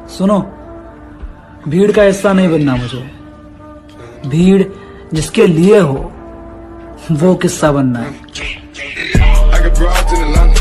सुनो, भीड़ का हिस्सा नहीं बनना मुझे। भीड़ जिसके लिए हो वो किस्सा बनना है।